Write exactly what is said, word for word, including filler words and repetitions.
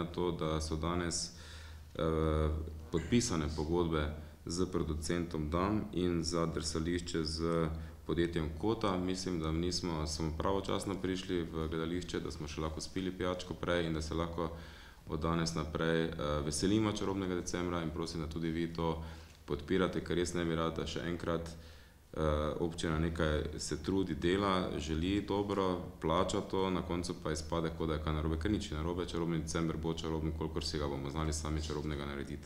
na to, da so danes uh, podpisane pogodbe z producentom Dam in za drsališče z podjetjem Kota. Mislim, da nismo samo pravočasno prišli v gledališče, da smo še lahko spili pijačko prej in da se lahko od danes naprej uh, veselimo Čarobnega decembra in prosim, da tudi vi to podpirate, ker res ne bi rad, da še enkrat uh, občina nekaj se trudi, dela, želi dobro, plača to, na koncu pa izpade, kot da je kaj narobe, ker nič je narobe, Čarobni december bo čaroben, kolikor si ga bomo znali sami čarobnega narediti.